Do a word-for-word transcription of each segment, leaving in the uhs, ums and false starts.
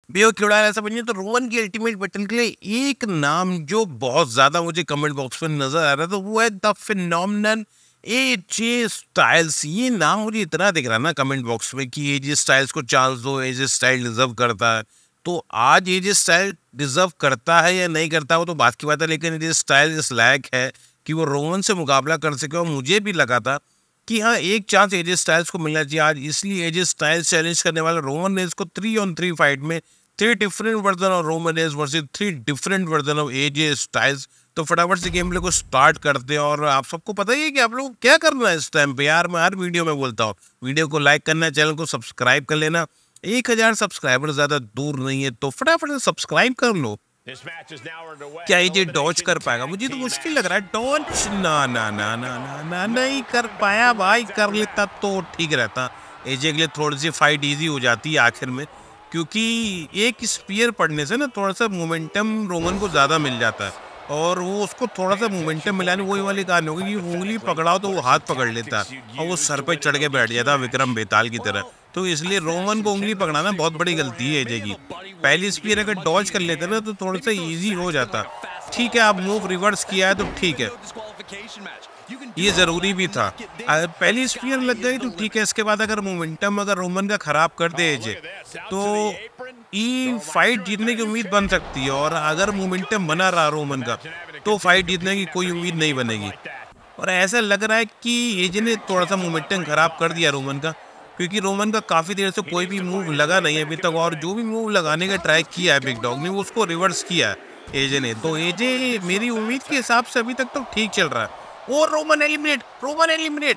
बेओ क्योड़ा ऐसा बनिए। तो रोमन की अल्टीमेट बैटल के लिए एक नाम जो बहुत ज्यादा मुझे कमेंट बॉक्स में नजर आ रहा था वो है द फिनोमिनन एजे स्टाइल्स। ये नाम मुझे इतना दिख रहा ना कमेंट बॉक्स में कि एजे स्टाइल्स को चांस दो, एजे स्टाइल डिजर्व करता है। तो आज एजे स्टाइल डिजर्व करता है या नहीं करता वो तो बात की बात है, लेकिन एजे स्टाइल इस लायक है कि वो रोमन से मुकाबला कर सके। और मुझे भी लगा था कि हाँ एक चांस एजे स्टाइल्स को मिलना चाहिए आज, इसलिए एजे स्टाइल्स चैलेंज करने वाला रोमन रेंज को थ्री ऑन थ्री फाइट में three different version of Roman Reigns versus three different version of AJ Styles. तो फटाफट से गेम प्ले को स्टार्ट करते हैं। और आप सबको पता ही है कि आप लोग क्या करना है इस टाइम पे यार। मैं हर वीडियो में बोलता हूँ वीडियो को लाइक करना, चैनल को सब्सक्राइब कर लेना। एक हजार सब्सक्राइबर ज्यादा दूर नहीं है तो फटाफट से सब्सक्राइब कर लो। क्या ये डॉज कर पाएगा? मुझे तो मुश्किल लग रहा है डॉज। ना ना ना ना ना ना नहीं कर पाया भाई, कर लेता तो ठीक रहता। एजे के लिए थोड़ी सी फाइट इजी हो जाती है आखिर में, क्योंकि एक स्पीयर पड़ने से ना थोड़ा सा मोमेंटम रोमन को ज़्यादा मिल जाता है। और वो उसको थोड़ा सा मोमेंटम मिलाने वही वाली कहानी होगी कि उंगली पकड़ाओ तो वो हाथ पकड़ लेता और वो सर पे चढ़ के बैठ जाता विक्रम बेताल की तरह। तो इसलिए रोमन को उंगली पकड़ाना बहुत बड़ी गलती है एजे की। पहली स्पीयर अगर डॉज कर लेते ना तो थोड़ा सा इजी हो जाता। ठीक है आप मूव रिवर्स किया है तो ठीक है, ये जरूरी भी था। अगर पहली स्पीयर लग गई तो ठीक है, इसके बाद अगर मोमेंटम अगर रोमन का खराब कर दे एजे तो ये फाइट जीतने की उम्मीद बन सकती है। और अगर मोमेंटम बना रहा रोमन का तो फाइट जीतने की कोई उम्मीद नहीं बनेगी। और ऐसा लग रहा है कि एजे ने थोड़ा सा मोमेंटम खराब कर दिया रोमन का, क्योंकि रोमन का काफ़ी देर से कोई भी मूव लगा नहीं है अभी तक। और जो भी मूव लगाने का ट्राई किया है बिग डॉग ने वो उसको रिवर्स किया है एजे ने। तो एजे मेरी उम्मीद के हिसाब से अभी तक तो ठीक चल रहा है। और रोमन एलिमिनेट, रोमन एलिमिनेट।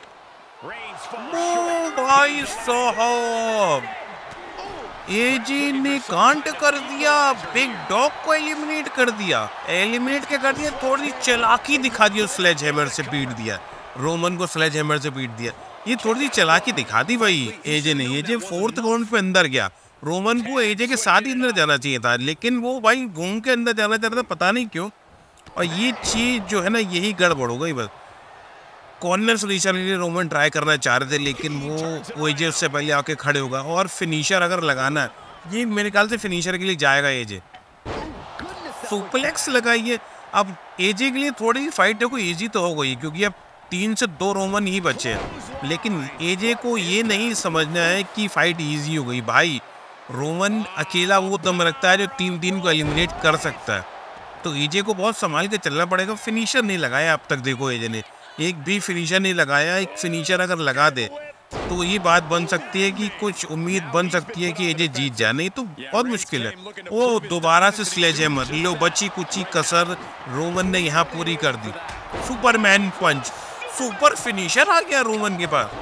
ओ भाई साहब, एजे ने कांट कर दिया, बिग डॉग को एलिमिनेट कर दिया। एलिमिनेट क्या कर दिया, थोड़ी चालाकी दिखा दी, स्लेज हैमर से पीट दिया रोमन को, स्लेज हैमर से पीट दिया। ये थोड़ी सी चालाकी दिखा दी भाई एजे ने। एजे फोर्थ राउंड पे अंदर गया, रोमन को एजे के साथ ही अंदर जाना चाहिए था, लेकिन वो भाई घूम के अंदर जाना चाह रहा था, पता नहीं क्यों। और ये चीज जो है ना यही गड़बड़ हो गई बस। कॉर्नर सोल्यूशन के लिए रोमन ट्राई करना चाह रहे थे, लेकिन वो वो एजे उससे पहले आके खड़े होगा। और फिनिशर अगर लगाना है, ये मेरे ख्याल से फिनिशर के लिए जाएगा एजे। सुपलेक्स लगाइए। अब एजे के लिए थोड़ी फाइट देखो इजी तो हो गई, क्योंकि अब तीन से दो रोमन ही बचे हैं। लेकिन एजे को ये नहीं समझना है कि फाइट इजी हो गई भाई। रोमन अकेला वो दम रखता है जो तीन तीन को एलिमिनेट कर सकता है। तो एजे को बहुत संभाल के चलना पड़ेगा। फिनिशर नहीं लगाया अब तक, देखो एजे ने एक भी फिनिशर नहीं लगाया। एक फिनिशर अगर लगा दे तो ये बात बन सकती है कि कुछ उम्मीद बन सकती है कि एजे जीत जाए, नहीं तो बहुत मुश्किल है। वो दोबारा से स्लेज हैमर लो, बची कुची कसर रोमन ने यहाँ पूरी कर दी। सुपरमैन पंच, सुपर फिनिशर आ गया रोमन के पास।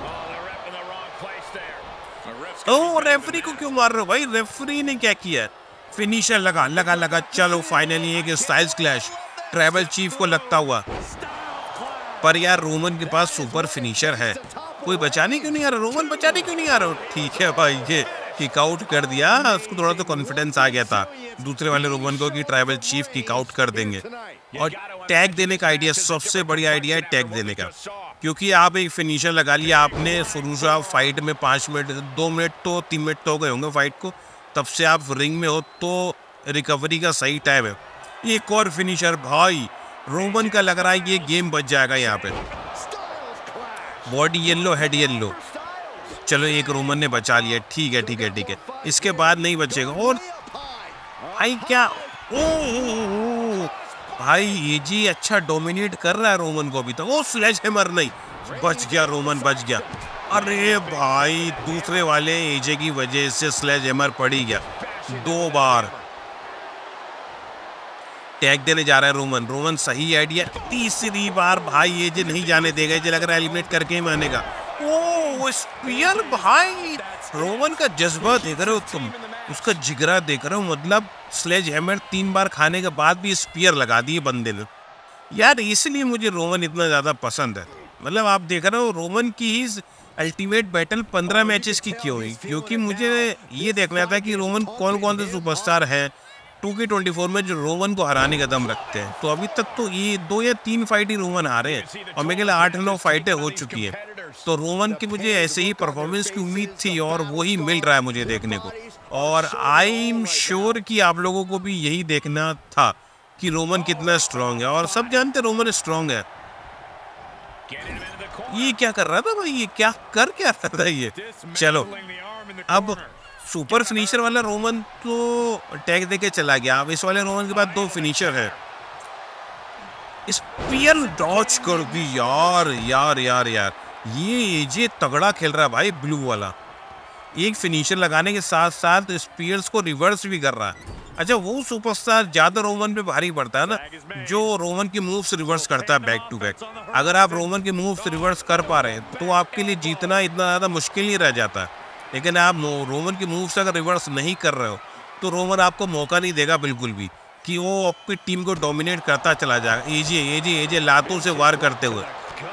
ओ रेफरी को क्यों मार रहे हो भाई? रेफरी ने क्या किया? फिनिशर लगा लगा लगा चलो फाइनली एक स्टाइल्स क्लैश ट्राइबल चीफ को लगता हुआ। पर यार रोमन के पास सुपर फिनिशर है, कोई बचाने क्यों नहीं आ रहा? रोमन बचाने क्यों नहीं आ रहा? ठीक है भाई, ये किक आउट कर दिया, उसको थोड़ा तो कॉन्फिडेंस आ गया था दूसरे वाले रोमन को कि ट्राइबल चीफ किक आउट कर देंगे। और टैग देने का आइडिया सबसे बढ़िया आइडिया है, टैग देने का। क्योंकि आप एक फिनिशर लगा लिया आपने शुरू से, आप फाइट में पाँच मिनट दो मिनट तो तीन मिनट तो हो गए होंगे फाइट को, तब से आप रिंग में हो तो रिकवरी का सही टाइम है। एक और फिनिशर भाई रोमन का लग रहा है ये गेम बच जाएगा यहाँ पे। बॉडी येलो, हेड येलो, चलो एक रोमन ने बचा लिया, ठीक है ठीक है ठीक है, इसके बाद नहीं बचेगा। और भाई क्या ओ, ओ, ओ, ओ भाई एजे अच्छा डोमिनेट कर रहा है रोमन को अभी तक। वो स्लेज हैमर नहीं, बच गया रोमन, बच गया। अरे भाई दूसरे वाले एजे की वजह से स्लेज हैमर पड़ ही गया दो बार। टैग देने जा रहा है रोमन, रोमन सही आइडिया। तीसरी बार भाई एजे नहीं जाने देगा, एजे लग रहा है एलिमिनेट करके ही मानेगा। ओ स्पीयर भाई, रोमन का जज्बा देख रहे हो तुम, उसका जिगरा देख रहे हो। मतलब स्लेज हैमर तीन बार खाने के बाद भी स्पीयर लगा दिए बंदे ने यार। इसलिए मुझे रोमन इतना ज़्यादा पसंद है। मतलब आप देख रहे हो रोमन की ही अल्टीमेट बैटल पंद्रह मैचेस की क्यों हुई, क्योंकि मुझे ये देखना था कि रोमन कौन कौन से सुपरस्टार हैं टू के ट्वेंटी फोर में जो रोमन को हराने का दम रखते हैं। तो अभी तक तो ये दो या तीन फाइट ही रोमन हारे हैं, और मेरे ख्याल आठ नौ फाइटें हो चुकी हैं। तो रोमन की मुझे ऐसे ही परफॉर्मेंस की उम्मीद थी और वही मिल रहा है मुझे देखने को। और आई एम श्योर कि आप लोगों को भी यही देखना था कि रोमन कितना स्ट्रांग है, और सब जानते रोमन स्ट्रांग है। ये क्या कर रहा था भाई, ये क्या कर क्या रहा था ये। चलो अब सुपर फिनिशर वाला रोमन तो टैग देके चला गया, अब इस वाले रोमन के बाद दो फिनिशर है। स्पीयर डॉच कर दी यार यार यार यार ये एजे तगड़ा खेल रहा है भाई ब्लू वाला। एक फिनिशर लगाने के साथ साथ स्पीयर्स को रिवर्स भी कर रहा है। अच्छा वो सुपरस्टार ज्यादा रोमन पे भारी पड़ता है ना, जो रोमन की मूव्स रिवर्स करता है बैक टू बैक। अगर आप रोमन की मूव्स रिवर्स कर पा रहे हैं तो आपके लिए जीतना इतना ज़्यादा मुश्किल नहीं रह जाता। लेकिन आप रोमन की मूव्स अगर रिवर्स नहीं कर रहे हो तो रोमन आपको मौका नहीं देगा बिल्कुल भी कि वो आपकी टीम को डोमिनेट करता चला जाएगा। एजे एजे एजे लातों से वार करते हुए,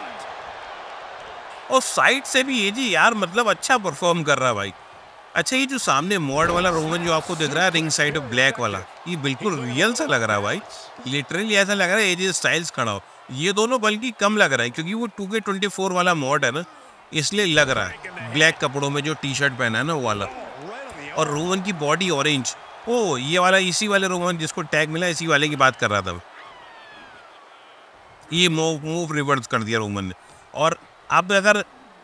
और साइड से भी एजे यार मतलब अच्छा परफॉर्म कर रहा है भाई। अच्छा ये जो सामने मॉड वाला रोमन जो आपको दिख रहा है रिंग साइड ब्लैक वाला, ये बिल्कुल रियल सा लग रहा है भाई। लिटरली ऐसा लग रहा है एजे स्टाइल्स खड़ा हो। ये दोनों बल्कि कम लग रहा है क्योंकि वो टू के ट्वेंटी फोर वाला मॉड है ना, इसलिए लग रहा है ब्लैक कपड़ों में जो टी शर्ट पहना है ना वो वाला। और रोमन की बॉडी ऑरेंज, ओ ये वाला इसी वाले रोमन जिसको टैग मिला इसी वाले की बात कर रहा था। ये मूव मूव रिवर्स कर दिया रोमन ने। और अब अगर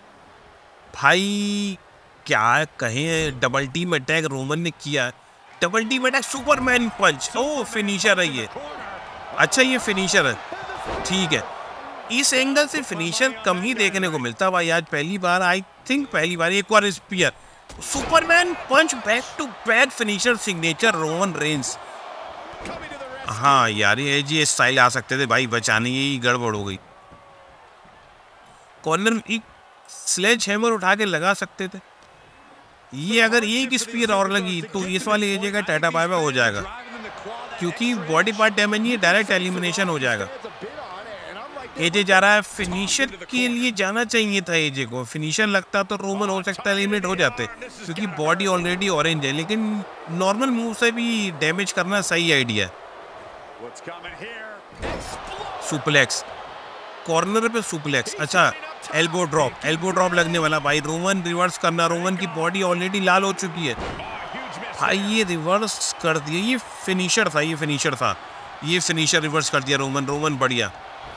भाई क्या कहें, डबल टीम अटैक रोमन ने किया, double team attack Superman punch, ओ फिनिशर है ये। अच्छा ये फिनिशर है, ठीक है। इस एंगल से फिनिशर कम ही देखने को मिलता भाई, आज पहली बार, आई थिंक पहली बार। एक बार spear Superman punch back to back finisher signature Roman Reigns. हाँ यार ये जी स्टाइल आ सकते थे भाई, बचाने ही गड़बड़ हो गई। कॉर्नर एक स्लेज हैमर उठा के लगा सकते थे। ये अगर एक स्पीयर और लगी तो इस वाले एजे का टाटा पाइबा हो जाएगा क्योंकि बॉडी पार्ट डैमेज ही डायरेक्ट एलिमिनेशन हो जाएगा। एजे जा रहा है, फिनिशर के लिए जाना चाहिए था एजे को। फिनिशर लगता तो रोमन हो सकता है एलिमिनेट हो जाते क्योंकि बॉडी ऑलरेडी ऑरेंज है, लेकिन नॉर्मल मूव से भी डैमेज करना सही आइडिया है। सुप्लेक्स कॉर्नर पे सुप्लेक्स, अच्छा एल्बो ड्रॉप, एल्बो ड्रॉप लगने वाला भाई। रोमन रिवर्स करना, रोमन की बॉडी ऑलरेडी लाल हो चुकी है भाई, ये रिवर्स कर दिया। ये फिनिशर था, ये फिनिशर था, ये फिनिशर रिवर्स कर दिया रोमन। रोमन बढ़िया।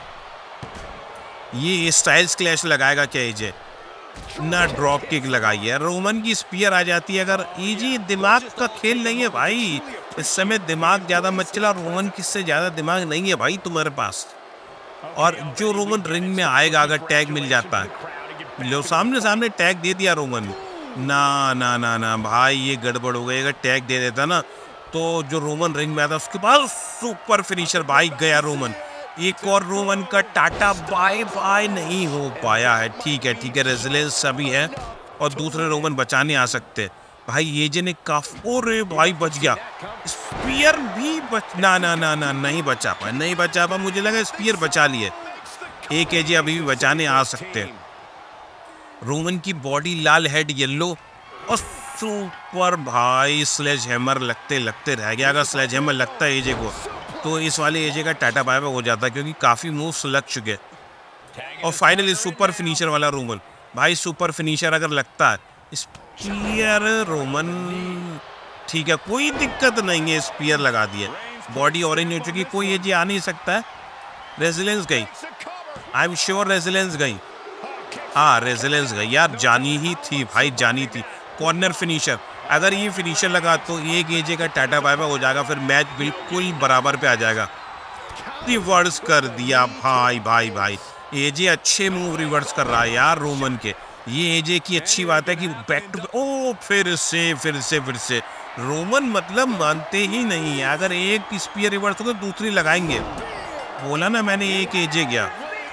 ये स्टाइल्स क्लैश लगाएगा क्या एजे ना, ड्रॉप किक लगाई है। रोमन की स्पीयर आ जाती है। अगर एजे दिमाग का खेल नहीं है भाई, इस समय दिमाग ज़्यादा मत चला। रोमन किससे ज़्यादा दिमाग नहीं है भाई तुम्हारे पास। और जो रोमन रिंग में आएगा अगर टैग मिल जाता है, लो सामने सामने टैग दे दिया रोमन, ना ना ना ना भाई ये गड़बड़ हो गई। अगर टैग दे देता ना तो जो रोमन रिंग में आता उसके बाद सुपर फिनिशर भाई गया रोमन। एक और रोमन का टाटा बाय बाय नहीं हो पाया है। ठीक है ठीक है, रेजिलेंस सभी है और दूसरे रोमन बचाने आ सकते भाई। एजे ने काफी, ओरे भाई बच गया। स्पीयर भी बच, ना ना ना ना नहीं बचा पाया, नहीं बचा पाया। मुझे लगा स्पीयर बचा लिए, एक एजे अभी भी बचाने आ सकते हैं। रोमन की बॉडी लाल, हेड येलो और सुपर भाई स्लेज हैमर लगते लगते रह गया। अगर स्लेज हैमर लगता है एजे को तो इस वाले एजे का टाटा बाय बाय हो जाता क्योंकि काफ़ी मूव्स लग चुके। और फाइनली सुपर फिनिशर वाला रोमन भाई, सुपर फिनिशर अगर लगता है स्पीयर रोमन, ठीक है कोई दिक्कत नहीं है। स्पीयर लगा दिए, बॉडी ऑरेंज हो चुकी, कोई एजे आ नहीं सकता है। रेजिलेंस गई, आई एम श्योर रेजिलेंस गई। हाँ रेजिलेंस गई यार, जानी ही थी भाई, जानी थी। कॉर्नर फिनिशर, अगर ये फिनिशर लगा तो एक एजे का टाटा बाय बाय हो जाएगा, फिर मैच बिल्कुल बराबर पे आ जाएगा। रिवर्स कर दिया भाई भाई भाई, एजे अच्छे मूव रिवर्स कर रहा है यार रोमन के। ये एजे की अच्छी बात है कि बैक टू, ओ फिर से फिर से फिर से रोमन मतलब मानते ही नहीं है। अगर एक स्पीयर रिवर्स हो तो दूसरी लगाएंगे, बोला ना मैंने एक एजे गया।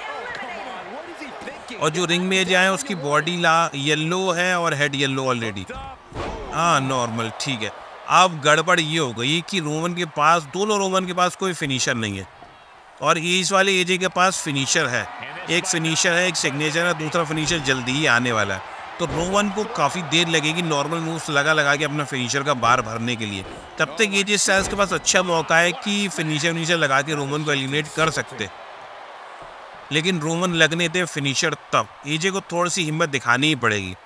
और जो रिंग में एजे आए उसकी बॉडी ला येलो है और हेड येलो ऑलरेडी, हाँ नॉर्मल ठीक है। अब गड़बड़ ये हो गई कि रोमन के पास, दोनों रोमन के पास कोई फिनिशर नहीं है और इस वाले एजे के पास फिनिशर है। एक फिनिशर है, एक सिग्नेचर है, दूसरा फिनिशर जल्दी ही आने वाला है। तो रोमन को काफ़ी देर लगेगी नॉर्मल मूव्स लगा लगा के अपना फिनिशर का बार भरने के लिए। तब तक एजे स्टाइल्स के पास अच्छा मौका है कि फिनिशर फिनिशर लगा के रोमन को एलिमिनेट कर सकते। लेकिन रोमन लगने थे फिनिशर तब। एजे को थोड़ी सी हिम्मत दिखानी ही पड़ेगी।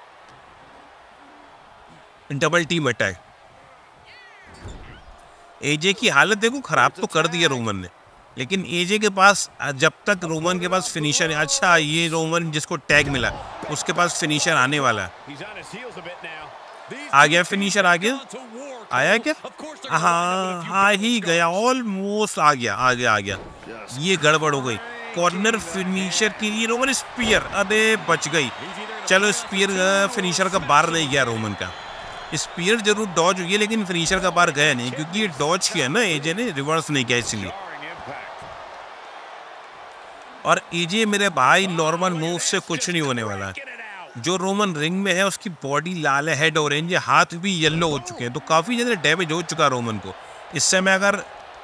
Double team attack. एजे की हालत देखो, खराब तो कर दिया रोमन ने, लेकिन एजे के पास जब तक रोमन के पास फिनिशर है, अच्छा ये रोमन जिसको टैग मिला उसके पास फिनिशर आने वाला है। आ गया फिनिशर, आ गया, आया क्या? हाँ हाँ ही गया, ऑलमोस्ट आ गया आ गया आ गया। ये गड़बड़ हो गई। कॉर्नर फिनिशर के लिए रोमन स्पीयर, अरे बच गई। चलो स्पीयर फिनिशर का बार नहीं गया रोमन का। स्पीयर जरूर डॉज हुई है लेकिन फिनिशर का बार गया नहीं, क्योंकि ये डॉज किया ना एजे ने, रिवर्स नहीं किया इसलिए। और एजे मेरे भाई नॉर्मल मूव से कुछ नहीं होने वाला है। जो रोमन रिंग में है उसकी बॉडी लाल है, हेड ऑरेंज है, हाथ भी येलो हो चुके हैं, तो काफी ज्यादा डैमेज हो चुका रोमन को। इस समय अगर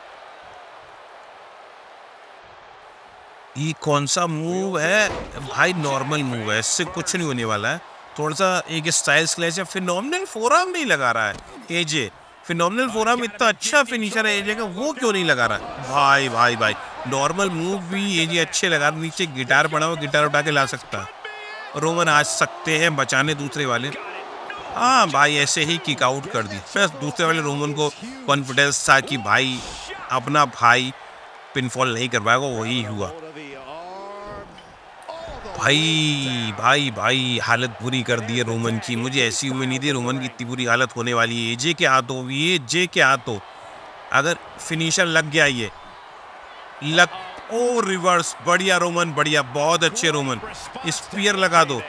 ये कौन सा मूव है भाई, नॉर्मल मूव है, इससे कुछ नहीं होने वाला है। थोड़ा सा एक स्टाइल्स क्लैश है। फिनोमिनल फोरआर्म नहीं लगा रहा है एजे। फिनोमिनल फोरआर्म इतना अच्छा फिनिशर है एजे का, वो क्यों नहीं लगा रहा भाई भाई भाई। नॉर्मल मूव भी एजे अच्छे लगा, नीचे गिटार पड़ा हुआ, गिटार उठा के ला सकता है। रोमन आ सकते हैं बचाने दूसरे वाले। हाँ भाई ऐसे ही किक आउट कर दी। बस दूसरे वाले रोमन को कॉन्फिडेंस था कि भाई अपना भाई पिनफॉल नहीं करवाएगा, वही हुआ। भाई भाई भाई हालत बुरी कर दी है रोमन की। मुझे ऐसी उम्मीद नहीं थी रोमन की इतनी बुरी हालत होने वाली है। एजे के हाथों, ये जे के हाथों अगर फिनिशर लग गया, ये लग, ओ रिवर्स, बढ़िया रोमन, बढ़िया, बहुत अच्छे रोमन। स्पीयर लगा दो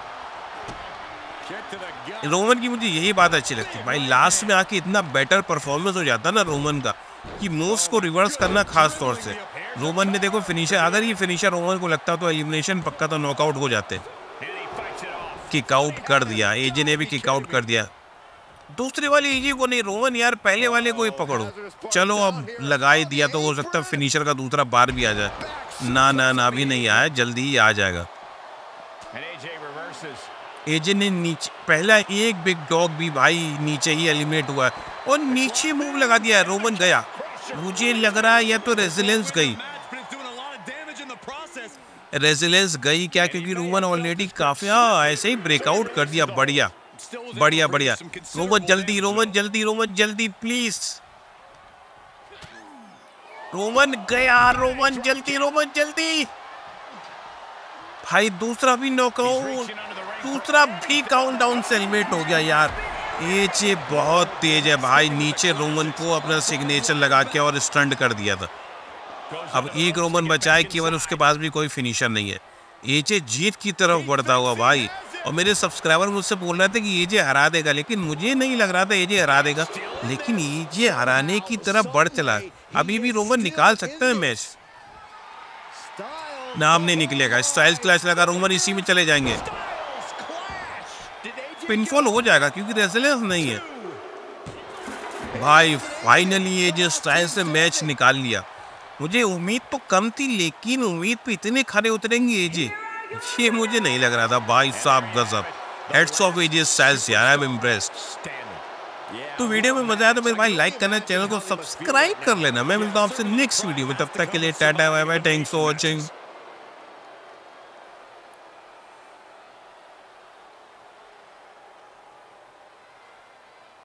रोमन की। मुझे यही बात अच्छी लगती है भाई, लास्ट में आके इतना बेटर परफॉर्मेंस हो जाता ना रोमन का, कि मूव्स को रिवर्स करना खास तौर से। रोमन ने देखो फिनिशर, अगर ये फिनिशर रोमन को लगता तो एलिमिनेशन पक्का, तो नॉकआउट हो जाते। किक आउट कर दिया एजे ने भी, किक आउट कर दिया। दूसरे वाले एजे को नहीं, रोमन यार पहले वाले को ही पकड़ो। चलो अब लगा ही दिया तो हो सकता है फिनिशर का दूसरा बार भी आ जाए। ना ना ना भी नहीं आया, जल्दी ही आ जाएगा। एजे ने नीचे, पहला एक बिग डॉग भी भाई नीचे ही एलिमिनेट हुआ है, और नीचे मूव लगा दिया है। रोमन गया, मुझे लग रहा है या तो रेजिलेंस गई, रेजिलेंस गई क्या, क्योंकि रोमन ऑलरेडी काफी, हाँ ऐसे ही ब्रेकआउट कर दिया। बढ़िया बढ़िया बढ़िया। रोमन जल्दी, रोमन जल्दी, रोमन जल्दी प्लीज। रोमन गया, रोमन जल्दी, रोमन जल्दी। भाई दूसरा भी नॉकआउट, दूसरा भी काउंटडाउन से एलिमिनेट हो गया यार। एजे बहुत तेज है भाई, नीचे रोमन को अपना सिग्नेचर लगा के और स्टंट कर दिया था। अब एक रोमन बचा है केवल, उसके पास भी कोई फिनिशर नहीं है। एजे जीत की तरफ बढ़ता हुआ भाई, और मेरे सब्सक्राइबर मुझसे बोल रहे थे कि एजे हरा देगा, लेकिन मुझे नहीं लग रहा था एजे हरा देगा, लेकिन एजे हराने की तरफ बढ़ चला। अभी भी रोमन निकाल सकता है मैच, नाम नहीं निकलेगा। स्टाइल्स क्लैश लगा, रोमन इसी में चले जाएंगे, पिनफॉल हो जाएगा क्योंकि रेजिलेंस नहीं है भाई। फाइनली ये जो स्टाइल से मैच निकाल लिया। मुझे उम्मीद तो कम थी, लेकिन उम्मीद पे इतने खरे उतरेंगे एजे, ये मुझे नहीं लग रहा था भाई साहब। गजब, हेड्स ऑफ एजे स्टाइल्स यार, आई एम इम्प्रेस्ड। तो वीडियो में मजा आया तो मेरे भाई लाइक करना, चैनल को सब्सक्राइब कर लेना। मैं मिलता हूँ आपसे नेक्स्ट वीडियो में, तब तक के लिए tata bye bye, thanks for watching.